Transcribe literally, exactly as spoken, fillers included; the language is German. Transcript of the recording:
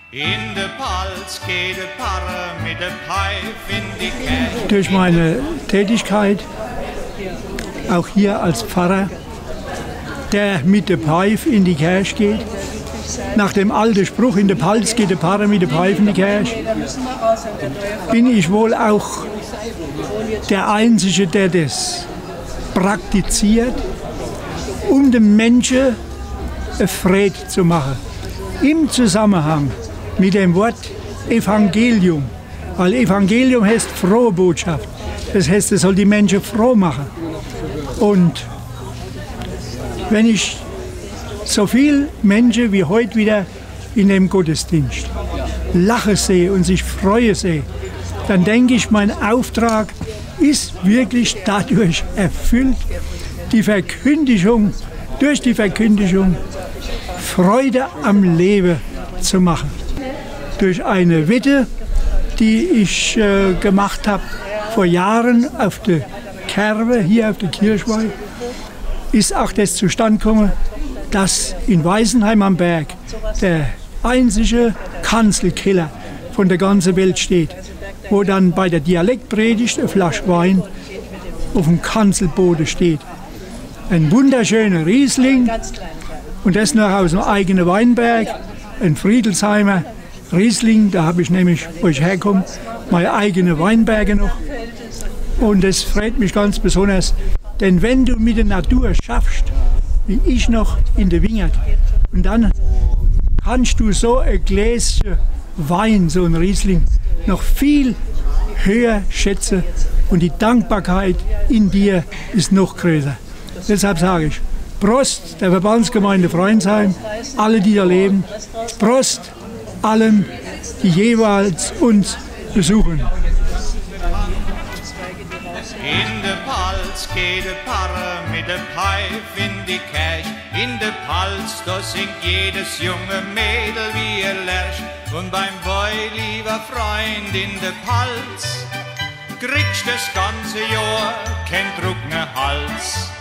In der Palz geht der Pfarrer mit der Pfeif in die Kirche. Durch meine Tätigkeit, auch hier als Pfarrer, der mit der Pfeif in die Kirche geht, nach dem alten Spruch, in der Palz geht der Pfarrer mit der Pfeif in die Kirche, bin ich wohl auch der Einzige, der das praktiziert, um den Menschen eine Freude zu machen. Im Zusammenhang mit dem Wort Evangelium. Weil Evangelium heißt frohe Botschaft. Das heißt, es soll die Menschen froh machen. Und wenn ich so viele Menschen wie heute wieder in dem Gottesdienst lachen sehe und sich freuen sehe, dann denke ich, mein Auftrag ist wirklich dadurch erfüllt, die Verkündigung, durch die Verkündigung Freude am Leben zu machen. Durch eine Wette, die ich äh, gemacht habe vor Jahren auf der Kerbe, hier auf der Kirchweih, ist auch das zustande gekommen, dass in Weißenheim am Berg der einzige Kanzelkeller von der ganzen Welt steht, wo dann bei der Dialektpredigt eine Flasche Wein auf dem Kanzelboden steht. Ein wunderschöner Riesling und das noch aus dem eigenen Weinberg, ein Friedelsheimer Riesling, da habe ich nämlich, wo ich herkomme, meine eigenen Weinberge noch. Und das freut mich ganz besonders, denn wenn du mit der Natur schaffst, wie ich noch in der Wingert, und dann kannst du so ein Gläschen Wein, so ein Riesling, noch viel höher schätzen und die Dankbarkeit in dir ist noch größer. Deshalb sage ich, Prost der Verbandsgemeinde Freundsheim, alle, die da leben, Prost allen, die jeweils uns besuchen. In der Palz geht der Pfarrer mit der Pfeif in die Kirche. In der Palz, da singt jedes junge Mädel wie er lercht. Und beim Boy, lieber Freund, in der Palz kriegst das ganze Jahr kein Druck mehr Hals.